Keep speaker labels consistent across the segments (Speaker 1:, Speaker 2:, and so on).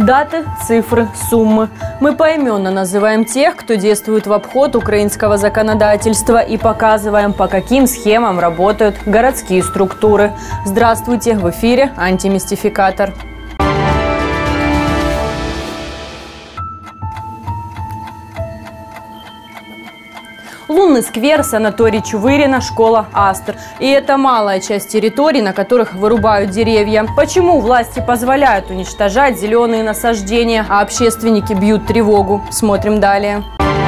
Speaker 1: Даты, цифры, суммы. Мы поименно называем тех, кто действует в обход украинского законодательства, и показываем, по каким схемам работают городские структуры. Здравствуйте! В эфире «Антимистификатор». Лунный сквер, санаторий Чувырина, школа Астер. И это малая часть территорий, на которых вырубают деревья. Почему власти позволяют уничтожать зеленые насаждения, а общественники бьют тревогу? Смотрим далее.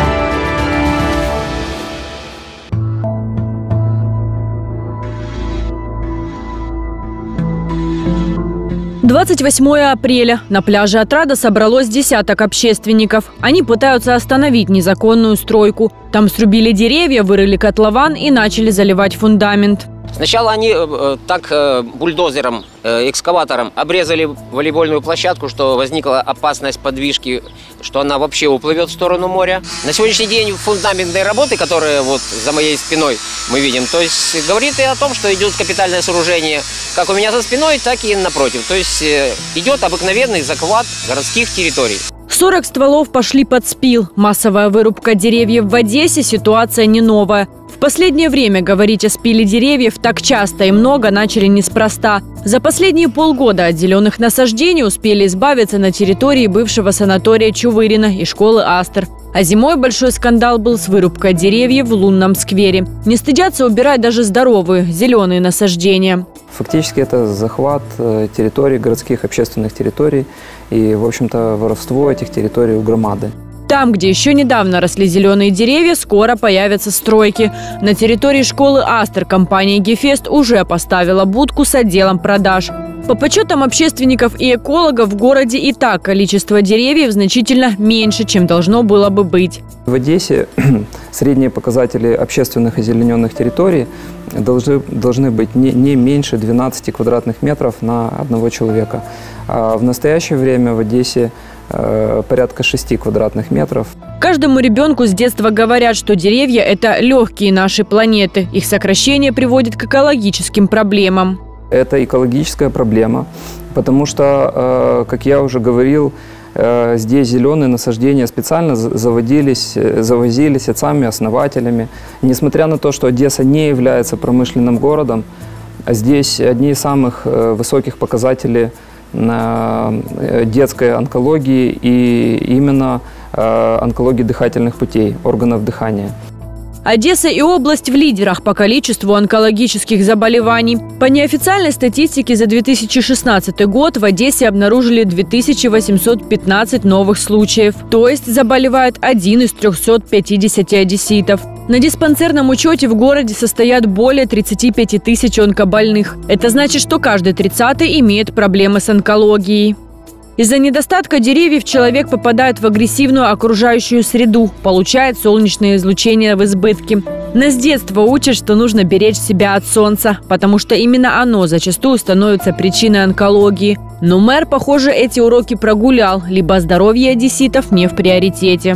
Speaker 1: – 28 апреля. На пляже Отрада собралось десяток общественников. Они пытаются остановить незаконную стройку. Там срубили деревья, вырыли котлован и начали заливать фундамент.
Speaker 2: Сначала они бульдозером, экскаватором обрезали волейбольную площадку, что возникла опасность подвижки, что она вообще уплывет в сторону моря. На сегодняшний день фундаментные работы, которые вот за моей спиной мы видим, то есть говорит и о том, что идет капитальное сооружение как у меня за спиной, так и напротив. То есть идет обыкновенный захват городских территорий.
Speaker 1: 40 стволов пошли под спил. Массовая вырубка деревьев в Одессе – ситуация не новая. В последнее время говорить о спиле деревьев так часто и много начали неспроста. За последние полгода от зеленых насаждений успели избавиться на территории бывшего санатория Чувырина и школы Астер. А зимой большой скандал был с вырубкой деревьев в Лунном сквере. Не стыдятся убирать даже здоровые зеленые насаждения.
Speaker 3: Фактически это захват территорий, городских общественных территорий и, в общем-то, воровство этих территорий у громады.
Speaker 1: Там, где еще недавно росли зеленые деревья, скоро появятся стройки. На территории школы Астер компания «Гефест» уже поставила будку с отделом продаж. По подсчетам общественников и экологов, в городе и так количество деревьев значительно меньше, чем должно было бы быть.
Speaker 3: В Одессе средние показатели общественных озелененных территорий должны быть не меньше 12 квадратных метров на одного человека. А в настоящее время в Одессе порядка 6 квадратных метров.
Speaker 1: Каждому ребенку с детства говорят, что деревья – это легкие нашей планеты. Их сокращение приводит к экологическим проблемам.
Speaker 3: Это экологическая проблема, потому что, как я уже говорил, здесь зеленые насаждения специально завозились отцами-основателями. Несмотря на то, что Одесса не является промышленным городом, здесь одни из самых высоких показателей детской онкологии и именно онкологии дыхательных путей, органов дыхания.
Speaker 1: Одесса и область в лидерах по количеству онкологических заболеваний. По неофициальной статистике за 2016 год в Одессе обнаружили 2815 новых случаев. То есть заболевает 1 из 350 одесситов. На диспансерном учете в городе состоят более 35 тысяч онкобольных. Это значит, что каждый 30-й имеет проблемы с онкологией. Из-за недостатка деревьев человек попадает в агрессивную окружающую среду, получает солнечное излучение в избытке. Нас с детства учат, что нужно беречь себя от солнца, потому что именно оно зачастую становится причиной онкологии. Но мэр, похоже, эти уроки прогулял, либо здоровье одесситов не в приоритете.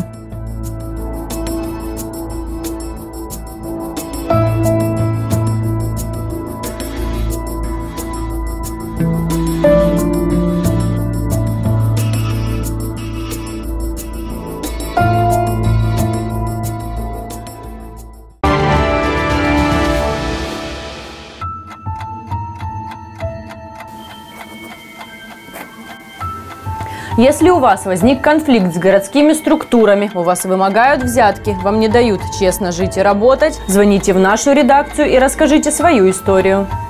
Speaker 1: Если у вас возник конфликт с городскими структурами, у вас вымогают взятки, вам не дают честно жить и работать, звоните в нашу редакцию и расскажите свою историю.